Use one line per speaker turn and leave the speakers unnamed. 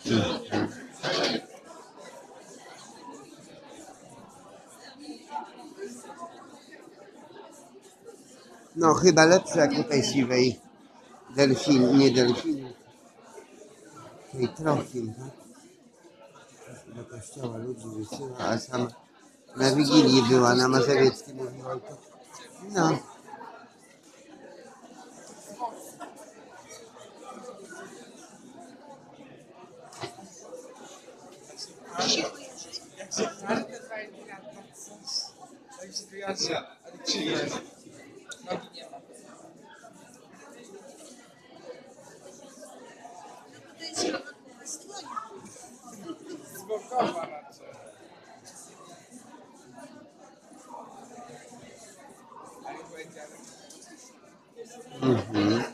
No, chyba lepsze jak u tej siwej delfin, nie delfin, tej trofim, tak? Do kościoła ludzi wysyła, a sama na Wigilii była, na Mazowieckim mówiła to. No. Mhm.